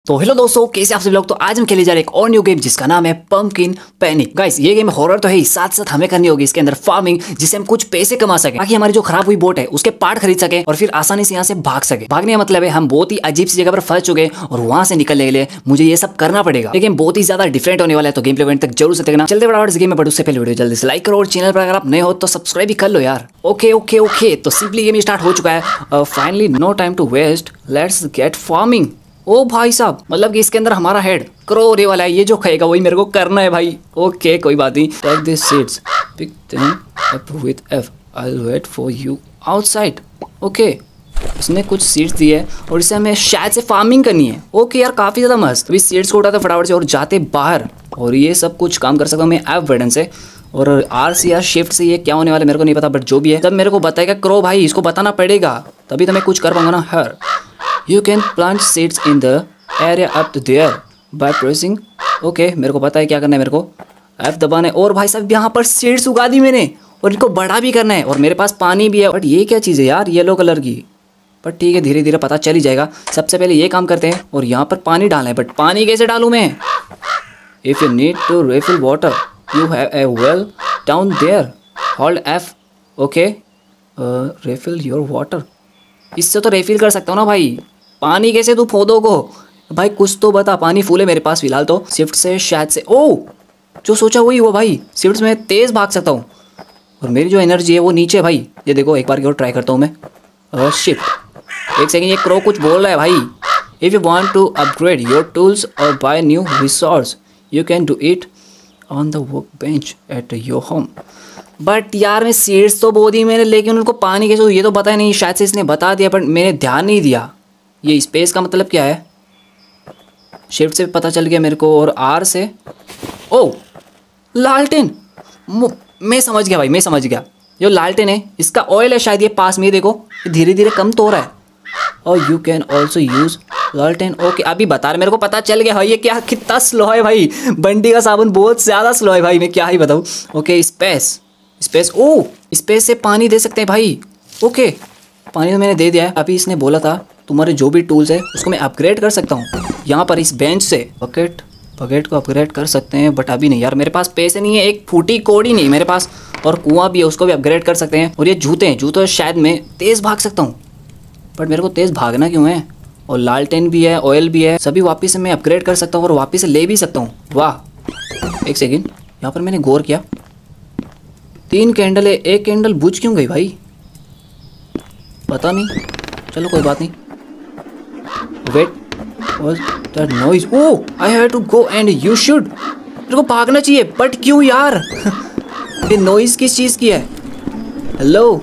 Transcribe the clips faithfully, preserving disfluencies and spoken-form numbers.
तो हेलो दोस्तों, कैसे आप सभी लोग। तो आज हम खेले जा रहे हैं एक और न्यू गेम जिसका नाम है पंपकिन पैनिक। गाइस ये गेम हॉरर तो है ही, साथ साथ हमें करनी होगी इसके अंदर फार्मिंग, जिससे हम कुछ पैसे कमा सके, ताकि हमारी जो खराब हुई बोट है उसके पार्ट खरीद सके और फिर आसानी से यहाँ से भाग सके। भागने का मतलब है हम बहुत ही अजीब सी जगह पर फंस चुके हैं और वहां से निकलने के लिए मुझे ये सब करना पड़ेगा। लेकिन बहुत ही ज्यादा डिफरेंट होने वाला है, तो गेम प्ले तक जरूर से देखना। चलते बड़ा गेम में, बट उससे पहले वीडियो जल्दी से लाइक करो और चैनल पर अगर आप नए हो तो सब्सक्राइब भी कर लो यार। ओके ओके ओके तो सिंपली गेम स्टार्ट हो चुका है। Finally no time to waste, let's get farming. ओ भाई साहब, मतलब कि इसके अंदर हमारा हेड करो रे वाला है, ये जो खाएगा वही मेरे को करना है भाई। ओके कोई बात नहीं। Take this seeds, pick them up with F, I will wait for you outside. Okay इसने कुछ सीड्स दिए और इसे हमें शायद से फार्मिंग करनी है। ओके यार काफी ज्यादा मस्त। अभी सीड्स को उठाते फटाफट से और जाते बाहर, और ये सब कुछ काम कर सकता हूँ मैं एफ बटन से, और आर सी या शिफ्ट से ये क्या होने वाला है मेरे को नहीं पता, बट जो भी है तब मेरे को बताएगा क्रो भाई, इसको बताना पड़ेगा तभी तो मैं कुछ कर पाऊंगा ना। हर You can plant seeds in the area up there by pressing। Okay okay, मेरे को पता है क्या करना है, मेरे को F दबाना है। और भाई साहब यहाँ पर सीड्स उगा दी मैंने और इनको बड़ा भी करना है, और मेरे पास पानी भी है। बट ये क्या चीज़ है यार, येलो कलर की। बट ठीक है, धीरे धीरे पता चल ही जाएगा। सबसे पहले ये काम करते हैं और यहाँ पर पानी डालना है। बट पानी कैसे डालूँ मैं? If you need to refill water you have a well down there, hold F. Okay refill your water, इससे तो रिफिल कर सकता हूँ ना भाई। पानी कैसे तू पौधों को भाई, कुछ तो बता। पानी फूल है मेरे पास फिलहाल तो। शिफ्ट से शायद से, ओ जो सोचा वही हुआ भाई। शिफ्ट में तेज भाग सकता हूँ और मेरी जो एनर्जी है वो नीचे है भाई। ये देखो एक बार की और ट्राई करता हूँ मैं। शिफ्ट एक सेकेंड, ये क्रो कुछ बोल रहा है भाई। If you want to upgrade your tools or buy new resource you can do it on the workbench at your home. But यार मैं सीड्स तो बो दी मैंने, लेकिन उनको पानी कैसे, ये तो पता नहीं। शायद से इसने बता दिया बट मैंने ध्यान नहीं दिया। ये स्पेस का मतलब क्या है? शिफ्ट से पता चल गया मेरे को, और आर से ओ लालटेन। मैं समझ गया भाई, मैं समझ गया। जो लालटेन है इसका ऑयल है शायद, ये पास में देखो धीरे धीरे कम तो हो रहा है। और यू कैन ऑल्सो यूज लालटेन। ओके अभी बता रहे, मेरे को पता चल गया भाई। ये क्या कितना स्लो है भाई, बंडी का साबुन बहुत ज़्यादा स्लो है भाई, मैं क्या ही बताऊँ। ओके स्पेस स्पेस, ओ स्पेस से पानी दे सकते हैं भाई। ओके पानी तो मैंने दे दिया है। अभी इसने बोला था तुम्हारे जो भी टूल्स है उसको मैं अपग्रेड कर सकता हूँ यहाँ पर इस बेंच से। बकेट बकेट को अपग्रेड कर सकते हैं, बट अभी नहीं यार, मेरे पास पैसे नहीं है। एक फूटी कोड़ी नहीं मेरे पास, और कुआं भी है उसको भी अपग्रेड कर सकते हैं। और ये जूते हैं, जूते शायद मैं तेज़ भाग सकता हूँ, बट मेरे को तेज़ भागना क्यों है? और लालटेन भी है, ऑयल भी है, सभी वापस से मैं अपग्रेड कर सकता हूँ और वापस से ले भी सकता हूँ। वाह एक सेकेंड, यहाँ पर मैंने गौर किया तीन कैंडल है, एक कैंडल बुझ क्यों गई भाई? पता नहीं, चलो कोई बात नहीं। Wait what that noise? Oh I have to go and you should. मेरे को भागना चाहिए, बट क्यों यार? ये नॉइज किस चीज़ की है? हेलो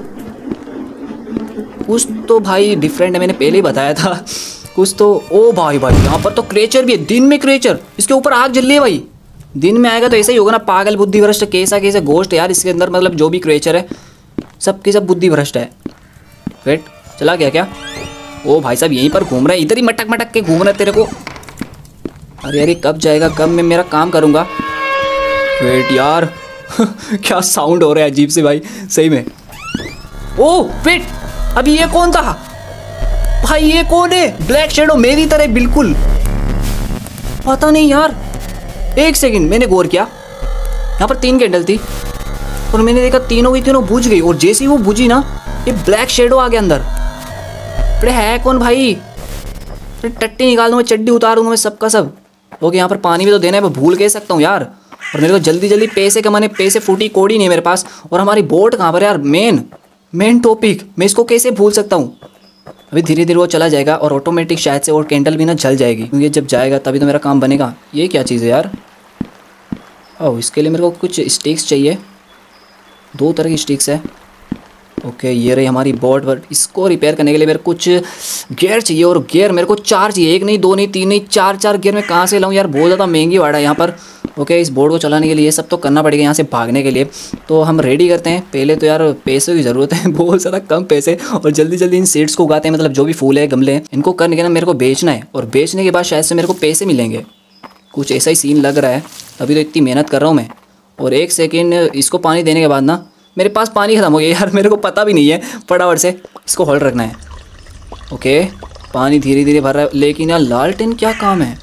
कुछ तो भाई डिफरेंट है, मैंने पहले ही बताया था कुछ तो। ओ भाई भाई यहाँ पर तो क्रेचर भी है, दिन में क्रेचर, इसके ऊपर आग जल रही है भाई। दिन में आएगा तो ऐसा ही होगा ना, पागल बुद्धि भ्रष्ट कैसा कैसा गोश्त यार इसके अंदर। मतलब जो भी क्रेचर है सब के सब बुद्धि भ्रष्ट है। वेट चला गया क्या? ओ भाई साहब यहीं पर घूम रहा है, इधर ही मटक मटक के घूम रहा है तेरे को। अरे अरे कब जाएगा, कब मैं मेरा काम करूँगा? वेट यार क्या साउंड हो रहा है अजीब से भाई सही में। ओ वेट अभी ये कौन था भाई? ये कौन है? ब्लैक शेडो मेरी तरह बिल्कुल। पता नहीं यार, एक सेकंड मैंने गौर किया, यहाँ पर तीन कैंडल थी और मैंने देखा तीनों की तीनों बुझ गई, और जैसे ही वो बुझी ना ये ब्लैक शेडो आ गया अंदर। अरे है कौन भाई? अरे टट्टी निकाल दूँ मैं, चड्डी उतार दूँगा मैं सबका सब। ओके यहाँ पर पानी भी तो देना है, मैं भूल कह सकता हूँ यार। और मेरे को जल्दी जल्दी पैसे कमाने, पैसे फूटी कोड़ी नहीं है मेरे पास। और हमारी बोट कहाँ पर यार? मेन मेन टॉपिक, मैं इसको कैसे भूल सकता हूँ? अभी धीरे धीरे वो चला जाएगा और ऑटोमेटिक शायद से और कैंडल भी ना जल जाएगी, क्योंकि जब जाएगा तभी तो मेरा काम बनेगा। ये क्या चीज़ है यार? ओह इसके लिए मेरे को कुछ स्टिक्स चाहिए, दो तरह की स्टिक्स है। ओके ये रही हमारी बोट, बट इसको रिपेयर करने के लिए मेरे कुछ गियर चाहिए, और गियर मेरे को चार चाहिए। एक नहीं, दो नहीं, तीन नहीं, चार चार गियर मैं कहाँ से लाऊँ यार? बहुत ज़्यादा महंगी वाड़ा है यहाँ पर। ओके इस बोर्ड को चलाने के लिए सब तो करना पड़ेगा यहाँ से भागने के लिए। तो हम रेडी करते हैं पहले तो यार, पैसे की ज़रूरत है बहुत ज़्यादा कम पैसे, और जल्दी जल्दी इन सीड्स को उगाते हैं। मतलब जो भी फूल है, गमले हैं, इनको करने के ना मेरे को बेचना है, और बेचने के बाद शायद से मेरे को पैसे मिलेंगे। कुछ ऐसा ही सीन लग रहा है, अभी तो इतनी मेहनत कर रहा हूँ मैं। और एक सेकेंड, इसको पानी देने के बाद ना मेरे पास पानी ख़त्म हो गया यार, मेरे को पता भी नहीं है। फटाफट से इसको होल्ड रखना है। ओके पानी धीरे धीरे भर रहा है, लेकिन यार लालटेन क्या काम है।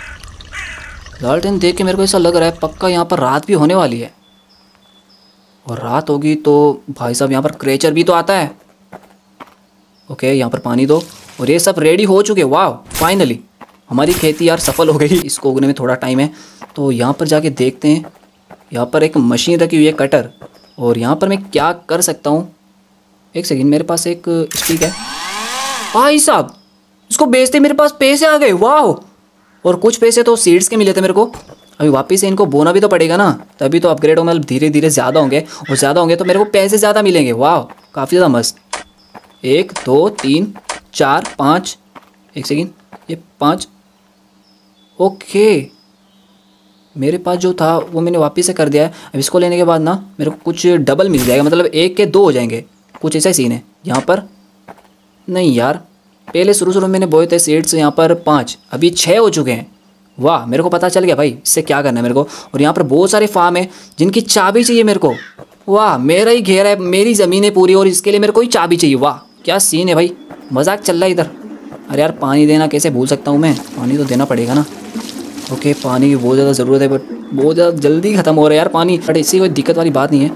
लालटेन देख के मेरे को ऐसा लग रहा है पक्का यहाँ पर रात भी होने वाली है, और रात होगी तो भाई साहब यहाँ पर क्रेचर भी तो आता है। ओके यहाँ पर पानी दो, और ये सब रेडी हो चुके। वाह फाइनली हमारी खेती यार सफल हो गई। इसको उगने में थोड़ा टाइम है, तो यहाँ पर जाके देखते हैं। यहाँ पर एक मशीन रखी हुई है कटर, और यहाँ पर मैं क्या कर सकता हूँ। एक सेकंड, मेरे पास एक स्टिक है भाई साहब, इसको बेचते मेरे पास पैसे आ गए। वाह, और कुछ पैसे तो सीड्स के मिले थे मेरे को। अभी वापस से इनको बोना भी तो पड़ेगा ना, तभी तो अपग्रेड हो, मतलब धीरे धीरे ज़्यादा होंगे, और ज़्यादा होंगे तो मेरे को पैसे ज़्यादा मिलेंगे। वाह काफ़ी ज़्यादा मस्त। एक दो तीन चार पाँच, एक सेकेंड, ये पाँच। ओके मेरे पास जो था वो मैंने वापस से कर दिया है। अब इसको लेने के बाद ना मेरे को कुछ डबल मिल जाएगा, मतलब एक के दो हो जाएंगे, कुछ ऐसा सीन है। यहाँ पर नहीं यार, पहले शुरू शुरू में मैंने बोए थे सीड्स यहाँ पर पाँच, अभी छः हो चुके हैं। वाह मेरे को पता चल गया भाई इससे क्या करना है मेरे को। और यहाँ पर बहुत सारे फार्म है जिनकी चाबी चाहिए मेरे को। वाह मेरा ही घेरा है, मेरी ज़मीन है पूरी, और इसके लिए मेरे को ही चाबी चाहिए। वाह क्या सीन है भाई, मजाक चल रहा है इधर। अरे यार पानी देना कैसे भूल सकता हूँ मैं, पानी तो देना पड़ेगा ना। ओके पानी की बहुत ज़्यादा ज़रूरत है, बट बहुत ज़्यादा जल्दी ख़त्म हो रहा है यार पानी, बट इससे कोई दिक्कत वाली बात नहीं है।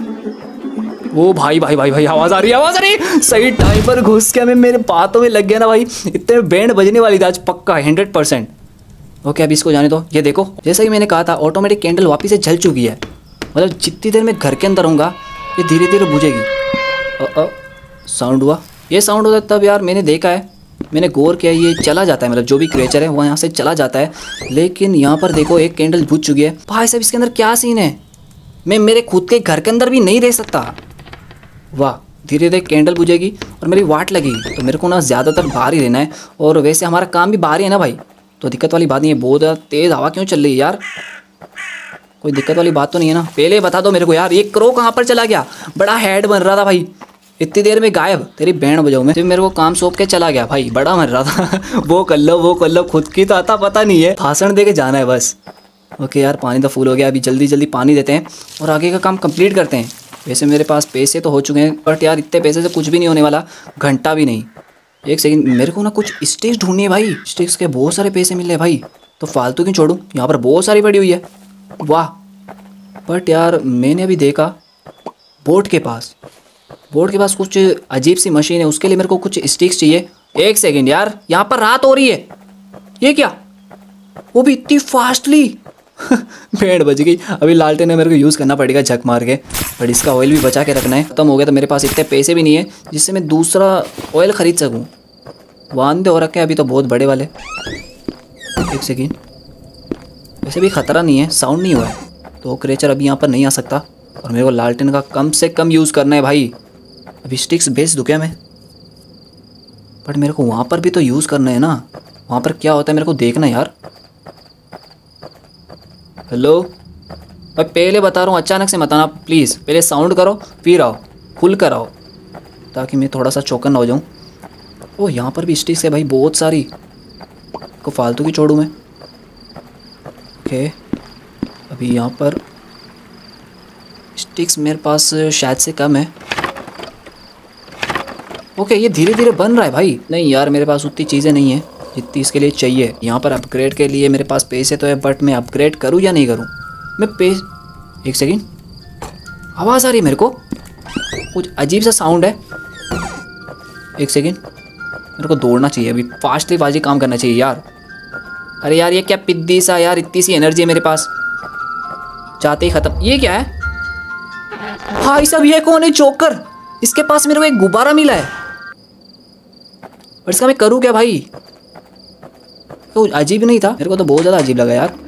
ओ भाई भाई भाई भाई आवाज़ आ रही है, आवाज़ आ रही है। सही टाइम पर घुस के हमें मेरे बातों में लग गया ना भाई, इतने बैंड बजने वाली थी आज पक्का हंड्रेड परसेंट। ओके अभी इसको जाने दो। ये देखो जैसा कि मैंने कहा था ऑटोमेटिक कैंडल वापस से जल चुकी है, मतलब जितनी देर मैं घर के अंदर रहूँगा ये धीरे धीरे बुझेगी। साउंड हुआ, ये साउंड होता है तब यार मैंने देखा है, मैंने गौर किया, ये चला जाता है, मतलब जो भी क्रिएचर है वो यहाँ से चला जाता है। लेकिन यहाँ पर देखो एक कैंडल बुझ चुकी है। भाई साहब इसके अंदर क्या सीन है, मैं मेरे खुद के घर के अंदर भी नहीं रह सकता। वाह धीरे धीरे कैंडल बुझेगी और मेरी वाट लगेगी, तो मेरे को ना ज़्यादातर बाहर ही रहना है, और वैसे हमारा काम भी बाहर ही है ना भाई, तो दिक्कत वाली बात नहीं है। बहुत ज़्यादा तेज़ हवा क्यों चल रही है यार, कोई दिक्कत वाली बात तो नहीं है ना। पहले बता दो मेरे को यार, ये क्रो कहाँ पर चला गया, बड़ा हेड बन रहा था भाई, इतनी देर में गायब। तेरी बैंड बजाऊँ मैं, मेरे को काम सौंप के चला गया भाई, बड़ा मर रहा था। वो कर लो वो कर लो, खुद की तो आता पता नहीं है, भाषण दे के जाना है बस। ओके यार पानी तो फुल हो गया, अभी जल्दी जल्दी पानी देते हैं और आगे का काम कंप्लीट करते हैं। वैसे मेरे पास पैसे तो हो चुके हैं, बट यार इतने पैसे से कुछ भी नहीं होने वाला, घंटा भी नहीं। एक सेकंड, मेरे को ना कुछ स्टिक्स ढूंढनी है भाई, स्टिक्स के बहुत सारे पैसे मिल रहे हैं भाई, तो फालतू क्यों छोड़ूं, यहाँ पर बहुत सारी पड़ी हुई है। वाह बट यार मैंने अभी देखा बोट के पास बोट के पास कुछ अजीब सी मशीन है, उसके लिए मेरे को कुछ स्टिक्स चाहिए। एक सेकंड यार, यहाँ पर रात हो रही है, ये क्या, वो भी इतनी फास्टली। भेड़ बज गई। अभी लालटेन ने मेरे को यूज़ करना पड़ेगा झक मार के, बट इसका ऑयल भी बचा के रखना है। खत्म हो गया तो मेरे पास इतने पैसे भी नहीं है जिससे मैं दूसरा ऑयल ख़रीद सकूँ। वांदे हो रखे हैं अभी तो बहुत बड़े वाले। एक सेकेंड, वैसे भी ख़तरा नहीं है, साउंड नहीं हुआ है, तो क्रेचर अभी यहाँ पर नहीं आ सकता, और मेरे को लालटेन का कम से कम यूज़ करना है भाई। अभी स्टिक्स बेच दूँ क्या मैं, बट मेरे को वहाँ पर भी तो यूज़ करना है ना, वहाँ पर क्या होता है मेरे को देखना यार। हेलो भाई, पहले बता रहा हूँ अचानक से मत आना प्लीज़, पहले साउंड करो फिर आओ, खुल कर आओ, ताकि मैं थोड़ा सा चौकन ना हो जाऊँ। ओह यहाँ पर भी स्टिक्स है भाई बहुत सारी, को फालतू की छोड़ूँ मैं। ओके अभी यहाँ पर स्टिक्स मेरे पास शायद से कम है। ओके ये धीरे धीरे बन रहा है भाई। नहीं यार मेरे पास उतनी चीज़ें नहीं है जितनी इसके लिए चाहिए। यहाँ पर अपग्रेड के लिए मेरे पास पैसे तो है, बट मैं अपग्रेड करूँ या नहीं करूँ मैं पे एक सेकेंड, आवाज़ आ रही है मेरे को, कुछ अजीब सा साउंड है। एक सेकेंड, मेरे को दौड़ना चाहिए अभी, फास्टली फास्टली काम करना चाहिए यार। अरे यार ये क्या पिद्दी सा यार, इतनी सी एनर्जी है मेरे पास, जाते ही ख़त्म। ये क्या है भाई साहब, ये कौन है जोकर, इसके पास मेरे को एक गुब्बारा मिला है, और इसका मैं करूँ क्या भाई, तो अजीब नहीं था, मेरे को तो बहुत ज़्यादा अजीब लगा यार।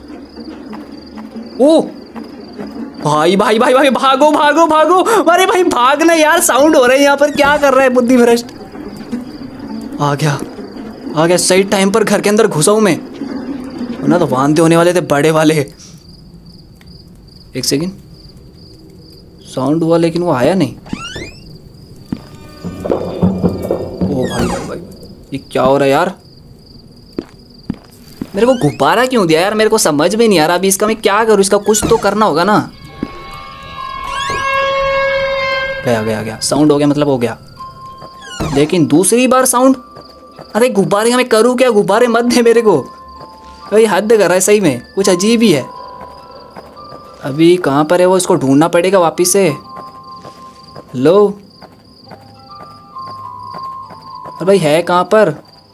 ओ भाई भाई भाई भाई भागो भागो भागो, अरे भाई भागना यार, साउंड हो रहा है यहाँ पर, क्या कर रहा है बुद्धि भ्रष्ट। आ गया आ गया, सही टाइम पर घर के अंदर घुसा हूँ मैं, वरना तो वांदे होने वाले थे बड़े वाले। एक सेकेंड, साउंड हुआ लेकिन वो आया नहीं। ओ भाई भाई भाई ये क्या हो रहा है यार, मेरे को गुब्बारा क्यों दिया यार, मेरे को समझ में नहीं आ रहा अभी इसका मैं क्या करूँ, इसका कुछ तो करना होगा ना। गया गया गया, साउंड हो गया मतलब हो गया, लेकिन दूसरी बार साउंड अरे गुब्बारे का मैं करूँ क्या, गुब्बारे मत दे मेरे को भाई, हद कर रहा है सही में, कुछ अजीब ही है। अभी कहाँ पर है वो, इसको ढूंढना पड़ेगा वापिस से। हेलो, अरे भाई है कहाँ पर,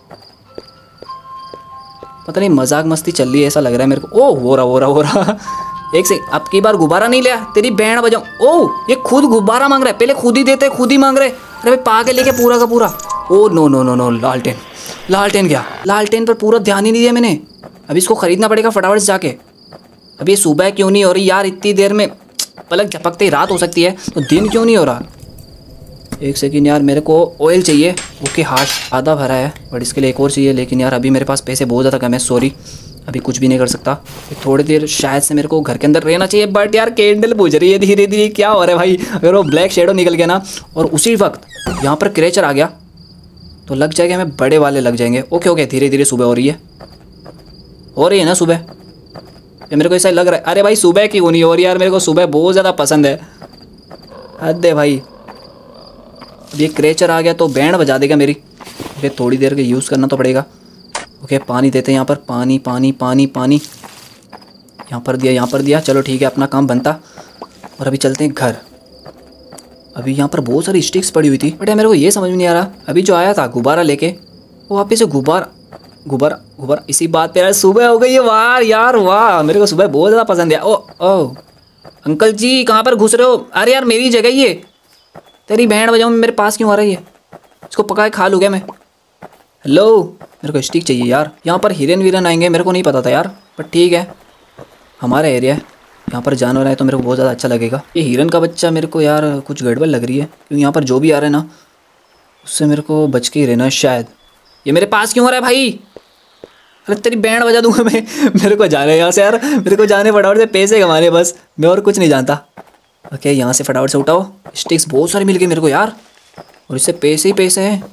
पता नहीं मजाक मस्ती चल रही है ऐसा लग रहा है मेरे को। ओ हो रहा हो रहा हो रहा एक से अब की बार गुब्बारा नहीं लिया, तेरी बैंड बजाऊं। ओ ये खुद गुब्बारा मांग रहा है, पहले खुद ही देते खुद ही मांग रहे। अरे भाई पाके लेके पूरा का पूरा। Oh no no no no, लालटेन लालटेन क्या, लालटेन पर पूरा ध्यान ही नहीं दिया मैंने। अभी इसको खरीदना पड़ेगा फटाफट से जाके। अभी ये सुबह क्यों नहीं हो रही यार, इतनी देर में पलक झपकते ही रात हो सकती है, तो दिन क्यों नहीं हो रहा। एक सेकेंड यार, मेरे को ऑयल चाहिए। ओके हाश आधा भरा है, बट इसके लिए एक और चाहिए। लेकिन यार अभी मेरे पास पैसे बहुत ज़्यादा कम है, सॉरी अभी कुछ भी नहीं कर सकता। थोड़ी देर शायद से मेरे को घर के अंदर रहना चाहिए, बट यार कैंडल बुझ रही है धीरे धीरे। क्या हो रहा है भाई, अगर वो ब्लैक शेडो निकल गया ना और उसी वक्त यहाँ पर क्रेचर आ गया तो लग जाएगा हमें, बड़े वाले लग जाएंगे। ओके ओके धीरे धीरे सुबह हो रही है, हो रही है ना सुबह, ये मेरे को ऐसा लग रहा है। अरे भाई सुबह क्यों नहीं हो रही यार, मेरे को सुबह बहुत ज़्यादा पसंद है, हद है भाई। अब ये क्रेचर आ गया तो बैंड बजा देगा मेरी। ओके थोड़ी देर के यूज़ करना तो पड़ेगा। ओके पानी देते हैं यहाँ पर, पानी पानी पानी पानी यहाँ पर दिया, यहाँ पर दिया, चलो ठीक है अपना काम बनता। और अभी चलते हैं घर। अभी यहाँ पर बहुत सारी स्टिक्स पड़ी हुई थी, बट यार मेरे को ये समझ में नहीं आ रहा, अभी जो आया था गुब्बारा लेके वो वापस से गुब्बारा गुब्बारा गुब्बारा इसी बात पे यार सुबह हो गई है। वाह यार वाह, मेरे को सुबह बहुत ज़्यादा पसंद है। ओ ओ अंकल जी कहाँ पर घुस रहे हो, अरे यार मेरी जगह ये, तेरी बैंड बजाऊँ मेरे पास क्यों आ रही है, इसको पका के खा लूँ क्या मैं। हेलो मेरे को स्टिक चाहिए यार, यहाँ पर हिरन वीरन आएंगे मेरे को नहीं पता था यार, बट ठीक है हमारा एरिया है, यहाँ पर जानवर आए तो मेरे को बहुत ज़्यादा अच्छा लगेगा। ये हिरन का बच्चा मेरे को यार कुछ गड़बड़ लग रही है, क्योंकि यहाँ पर जो भी आ रहा है ना उससे मेरे को बच के ही रहना है शायद। ये मेरे पास क्यों आ रहा है भाई, अरे तेरी बैंड बजा दूंगा मैं। मेरे को जाना है यहाँ से यार, मेरे को जाने फटाफट से पैसे कमाने बस, मैं और कुछ नहीं जानता। ओके यहाँ से फटाफट से उठाओ, स्टिक्स बहुत सारी मिल गई मेरे को यार, और इससे पैसे ही पैसे हैं।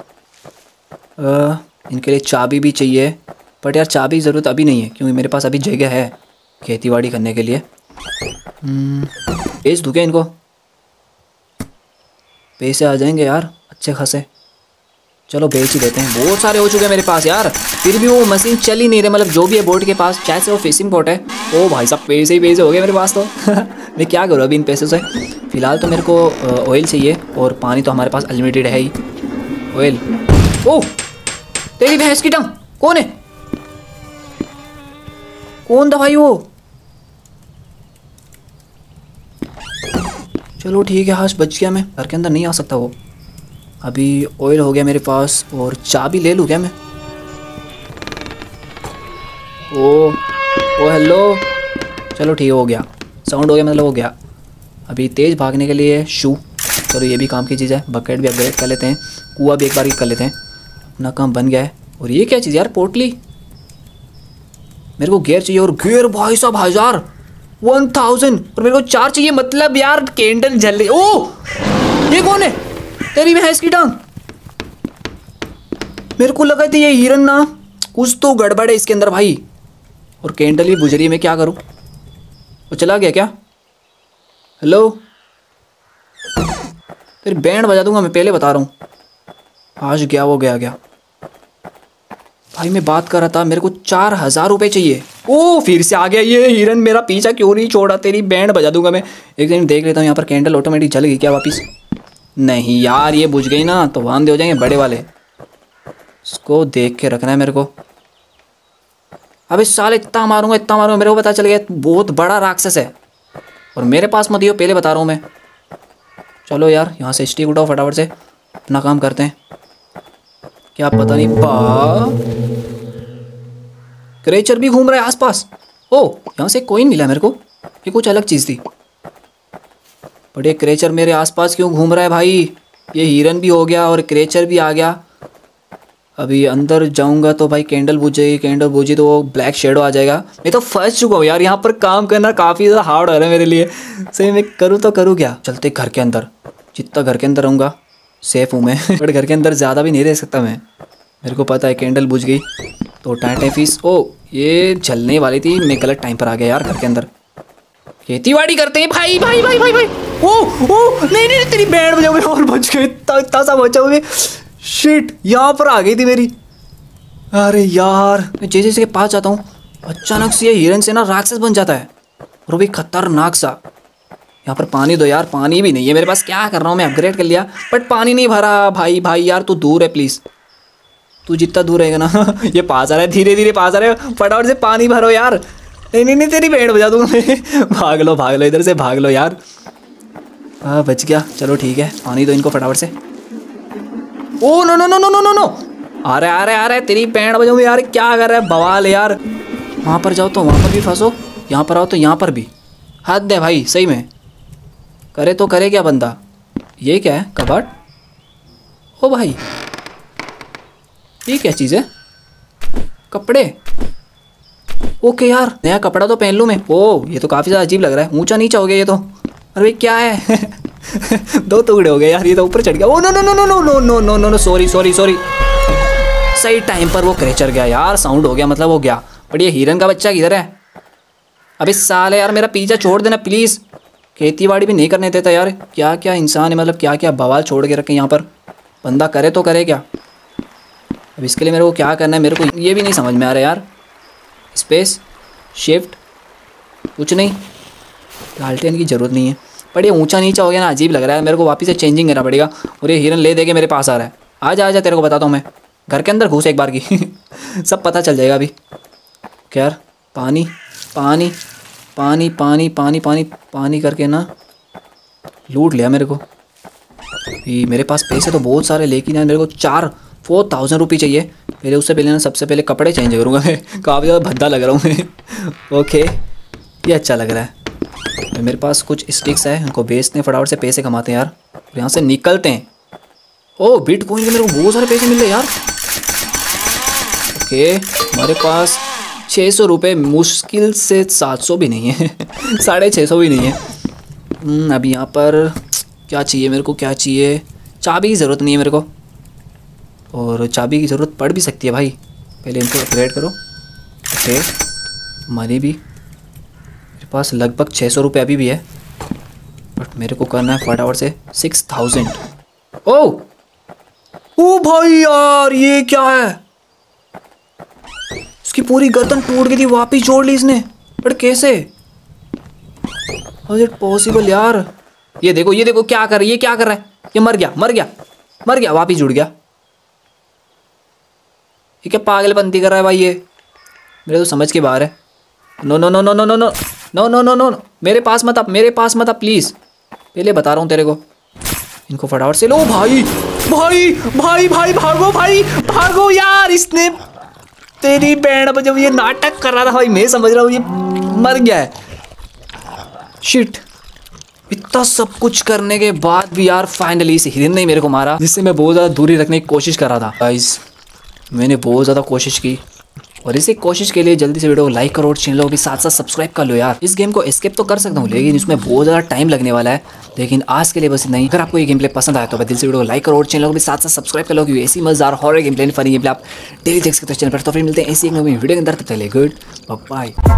इनके लिए चाबी भी चाहिए, बट यार चाबी की ज़रूरत अभी नहीं है क्योंकि मेरे पास अभी जगह है खेतीबाड़ी करने के लिए। बेच दूँ क्या इनको, पैसे आ जाएंगे यार अच्छे खासे। चलो बेच ही देते हैं, बहुत सारे हो चुके हैं मेरे पास यार, फिर भी वो मशीन चल ही नहीं रहे, मतलब जो भी है बोट के पास, चाहे से वो फिशिंग बोट है। ओ भाई साहब पैसे ही पैसे हो गए मेरे पास तो। मैं क्या करूँ अभी इन पैसों से। फिलहाल तो मेरे को ऑयल चाहिए और पानी तो हमारे पास अनलिमिटेड है ही। ऑयल, ओह तेरी भैंस की टंग, कौन है, कौन था भाई वो। चलो ठीक है हाश बच गया, मैं घर के अंदर नहीं आ सकता वो। अभी ऑयल हो गया मेरे पास, और चाबी ले लूँ क्या मैं। ओ ओ हेलो, चलो ठीक हो गया, साउंड हो गया मतलब हो गया। अभी तेज़ भागने के लिए शू, चलो ये भी काम की चीज़ है। बकेट भी अपग्रेड कर लेते हैं, कुआं भी एक बार ही कर लेते हैं, अपना काम बन गया है। और ये क्या चीज़ यार, पोटली, मेरे को गियर चाहिए, और गियर भाई साहब हज़ार वन थाउजेंड, और मेरे को चार चाहिए, मतलब यार कैंडल जल रही। ओ ये कौन है, तेरी भैंस की टांग, मेरे को लगा थी ये हिरन ना, कुछ तो गड़बड़ है इसके अंदर भाई। और कैंडल भी बुझ रही है, मैं क्या करूं, वो चला गया क्या। हेलो तेरी बैंड बजा दूंगा मैं, पहले बता रहा हूँ। आज गया वो गया गया भाई, मैं बात कर रहा था, मेरे को चार हजार रुपये चाहिए। ओ फिर से आ गया ये हिरन, मेरा पीछा क्यों नहीं छोड़ा, तेरी बैंड बजा दूंगा मैं। एक दिन देख लेता हूँ यहाँ पर कैंडल ऑटोमेटिक जल गई क्या वापिस, नहीं यार ये बुझ गई ना तो वांदे हो जाएंगे बड़े वाले, इसको देख के रखना है मेरे को। अब इस साल इतना मारूंगा इतना मारूंगा, मेरे को पता चल गया बहुत बड़ा राक्षस है, और मेरे पास मत दियो, पहले बता रहा हूँ मैं। चलो यार यहाँ से स्टिक उठाओ फटाफट से, अपना काम करते हैं। क्या पता नहीं, बा क्रेचर भी घूम रहा है आसपास। ओ यहाँ से कोइन मिला मेरे को, ये कुछ अलग चीज़ थी, बट ये क्रेचर मेरे आसपास क्यों घूम रहा है भाई। ये हिरन भी हो गया और क्रेचर भी आ गया। अभी अंदर जाऊंगा तो भाई कैंडल बुझ जाएगी, कैंडल बुझी तो वो ब्लैक शेडो आ जाएगा। मैं तो फंस चुका हूँ यार, यहाँ पर काम करना काफ़ी ज़्यादा हार्ड हो रहा है मेरे लिए। सही मैं करूँ तो करूँ क्या। चलते घर के अंदर, जितना घर के अंदर रहूँगा सेफ हूँ मैं, बट घर के अंदर ज़्यादा भी नहीं रह सकता मैं, मेरे को पता है। कैंडल बुझ गई तो टाटा फिश, ओ ये जलने वाली थी, मैं गलत टाइम पर आ गया यार घर के अंदर। खेतीबाड़ी करते हैं भाई भाई भाई भाई भाई। ओ ओ नहीं नहीं तेरी बैंड बजाओगे, और बच गए, इतना सा बचा हुए। शिट यहाँ पर आ गई थी मेरी, अरे यार मैं जैसे जैसे के पास जाता हूँ अचानक से ये हिरन से ना राक्षस बन जाता है और वो भी खतरनाक सा। यहाँ पर पानी दो यार, पानी भी नहीं है मेरे पास। क्या कर रहा हूँ मैं, अपग्रेड कर लिया बट पानी नहीं भरा। भाई भाई यार तू दूर है प्लीज़, तू जितना दूर रहेगा ना ये पास आ रहा है, धीरे धीरे पास आ रहा है। फटाफट से पानी भरो यार। नहीं नहीं नहीं तेरी पेड़ बजा दूंगा मैं भाग लो भाग लो, इधर से भाग लो यार। हाँ बच गया, चलो ठीक है। पानी दो इनको फटाफट से। Oh no no no no no no no आ रहा है आ रहा है आ रहा है। तेरी पेड़ बजाऊँ यार, क्या कर रहा है बवाल यार। वहाँ पर जाओ तो वहाँ पर भी फंसो, यहाँ पर आओ तो यहाँ पर भी। हद है भाई सही में। करे तो करे क्या बंदा। ये क्या है, कबाट? ओ भाई ये क्या चीज़ है, कपड़े। ओके यार नया कपड़ा तो पहन लूँ मैं। ओ ये तो काफ़ी ज़्यादा अजीब लग रहा है, ऊंचा नीचा हो गया ये तो। अरे भाई क्या है दो टुकड़े हो गए यार, ये तो ऊपर चढ़ गया। Oh no no no no no no no no no no sorry sorry sorry. सही टाइम पर वो क्रेचर गया यार, साउंड हो गया मतलब हो गया। बट ये हिरन का बच्चा किधर है? अबे साले यार मेरा पीछा छोड़ देना प्लीज़। खेती बाड़ी भी नहीं करने देता यार। क्या क्या इंसान है, मतलब क्या क्या बवाल छोड़ के रखे यहाँ पर। बंदा करे तो करे क्या। अब इसके लिए मेरे को क्या करना है, मेरे को ये भी नहीं समझ में आ रहा यार। स्पेस शिफ्ट कुछ नहीं, लालटेन की ज़रूरत नहीं है। बट ये ऊंचा नीचा हो गया ना, अजीब लग रहा है मेरे को। वापस से चेंजिंग करना पड़ेगा। और ये हिरन ले दे के मेरे पास आ रहा है। आजा आजा तेरे को बताता हूँ मैं। घर के अंदर घुस एक बार की सब पता चल जाएगा अभी। क्या यार पानी पानी पानी पानी पानी पानी पानी करके ना लूट लिया मेरे को। ये मेरे पास पैसे तो बहुत सारे, लेकिन यार मेरे को चार फोर थाउजेंड रुपये चाहिए। पहले उससे पहले ना सबसे पहले कपड़े चेंज करूँगा मैं। काफ़ी ज़्यादा भद्दा लग रहा हूँ मैं ओके ये अच्छा लग रहा है। तो मेरे पास कुछ स्टिक्स है, उनको बेचते हैं, फटाफट से पैसे कमाते हैं यार। और यहाँ से निकलते हैं। ओ बिटकॉइन के मेरे को बहुत सारे पैसे मिल रहे यार। ओके हमारे पास छः सौ रुपये, मुश्किल से सात सौ भी नहीं है साढ़े छः सौ भी नहीं है। अभी यहाँ पर क्या चाहिए मेरे को, क्या चाहिए? चाबी की ज़रूरत नहीं है मेरे को, और चाबी की ज़रूरत पड़ भी सकती है भाई। पहले इनको अपग्रेड करो। ओके मनी भी मेरे पास लगभग छः सौ रुपये अभी भी है, बट मेरे को करना है फटाफट से सिक्स थाउजेंड। ओ ओ भाई यार ये क्या है, इसकी पूरी गर्दन टूट गई थी, वापिस जोड़ ली इसने। बट कैसे, हाउ इज इट पॉसिबल यार। ये देखो ये देखो क्या कर रहा है, ये क्या कर रहा है। ये मर गया मर गया मर गया, वापिस जुड़ गया। ये क्या पागलपंती कर रहा है भाई, ये मेरे तो समझ के बाहर है। No no no no no no no no no no no मेरे पास मत आ, मेरे पास मत आ प्लीज़, पहले बता रहा हूँ तेरे को। इनको फटाफट से लो भाई भाई भाई भाई भागो भाई भागो यार। इसने तेरी बैंड जब ये नाटक कर रहा था भाई, मैं समझ रहा हूँ ये मर गया है। शिट, इतना सब कुछ करने के बाद भी यार फाइनली इस हिरन ने मेरे को मारा, जिससे मैं बहुत ज़्यादा दूरी रखने की कोशिश कर रहा था। गाइस मैंने बहुत ज़्यादा कोशिश की, और इसी कोशिश के लिए जल्दी से वीडियो को लाइक करो और चैनल को भी साथ साथ सब्सक्राइब कर लो यार। इस गेम को एस्केप तो कर सकता हूँ, लेकिन इसमें बहुत ज़्यादा टाइम लगने वाला है। लेकिन आज के लिए बस नहीं। अगर आपको ये गेम प्ले पसंद आया तो दिल से वीडियो को लाइक करो और चैनल को भी साथ साथ सब्सक्राइब कर लो, क्योंकि ऐसी मजेदार horror game play funny game play आप डेली देख सकते हो चैनल पर। तो फिर मिलते हैं ऐसी एक नई वीडियो के अंदर, तब तक के लिए गुड बाय।